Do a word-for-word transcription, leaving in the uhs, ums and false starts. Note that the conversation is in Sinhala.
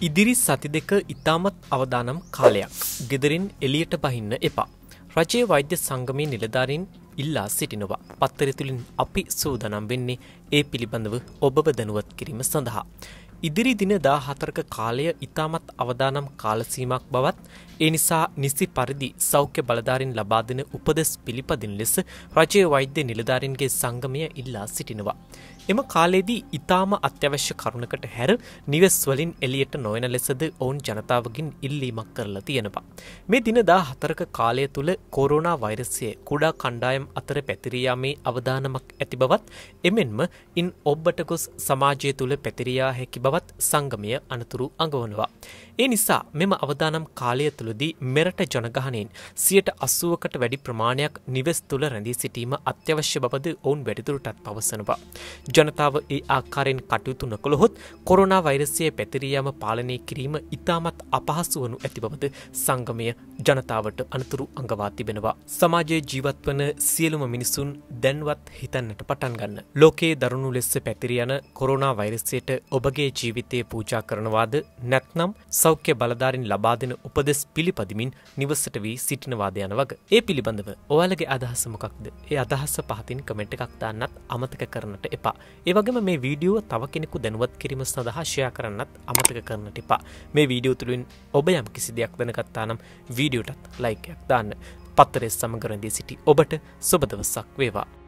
ඉදිරි සති දෙක ඉතාමත් අවදානම් කාලයක්. ගෙදරින් එළියට බහින්න එපා. රජයේ වෛද්‍ය සංගමේ නිලධාරීන් ඉල්ලා සිටිනවා. පත්තරය තුලින් අපි සූදානම් වෙන්නේ ඒ පිළිබඳව ඔබව දැනුවත් කිරීම සඳහා. ඉදිරි දින දාහතරක කාලය ඉතාමත් අවදානම් කාල සීමාවක් බවත් ඒ නිසා නිසි පරිදි සෞඛ්‍ය බලධාරීන් ලබා දෙන උපදෙස් පිළිපදින ලෙස රජයේ වෛද්‍ය නිලධාරීන්ගේ සංගමය ඉල්ලා සිටිනවා. එම කාලයේදී ඉතාම අත්‍යවශ්‍ය කරුණකට හැර නිවෙස් වලින් එළියට නොයන ලෙසද ඔවුන් ජනතාවගෙන් ඉල්ලීමක් කරලා තියෙනවා. මේ දින දාහතරක කාලය තුල කොරෝනා වෛරසය කුඩා කණ්ඩායම් අතර පැතිරී යාමේ අවදානමක් ඇති බවත් එමෙන්ම ඉන් ඔබට ගොස් සමාජය තුල පැතිරී යා හැකි බවත් සංගමය අනතුරු අඟවනවා. ඒ නිසා මෙම අවදානම් කාලය තුලදී මෙරට ජනගහනයෙන් සියයට අසූවකට වැඩි ප්‍රමාණයක් නිවෙස් තුල රැඳී සිටීම අත්‍යවශ්‍ය බවද ඔවුන් වැඩිදුරටත් පවසනවා. ජනතාව ඒ ආකාරයෙන් කටයුතු නොකළහොත් කොරෝනා වෛරසය පැතිරී යාම පාලනය කිරීම ඉතාමත් අපහසු වනු ඇති බවද සංගමය ජනතාවට අනතුරු අඟවා තිබෙනවා. සමාජයේ ජීවත් වන සියලුම මිනිසුන් දැන්වත් හිතන්නට පටන් ගන්න. ලෝකයේ දරුණු ලෙස පැතිරී යන කොරෝනා වෛරසයට ඔබගේ ජීවිතය පූජා කරනවාද නැත්නම් සෞඛ්‍ය බලධාරීන් ලබා දෙන උපදෙස් පිළිපදිමින් නිවසට වී සිටිනවාද යන වග. ඒ පිළිබඳව ඔයාලගේ අදහස මොකක්ද? ඒ අදහස පහතින් කමෙන්ට් එකක් දාන්නත් අමතක කරන්නට එපා. ඒ වගේම මේ වීඩියෝ තව කෙනෙකු දැනුවත් කිරීම සඳහා ෂෙයා කරන්නත් අමතක කරන්නට එපා. මේ වීඩියෝ තුලින් ඔබ යම් කිසි දෙයක් දැනගත්තා නම් වීඩියෝටත් ලයික් එකක් දාන්න. පත්තරේ සමග රැඳී සිටි ඔබට සුබ දවසක් වේවා.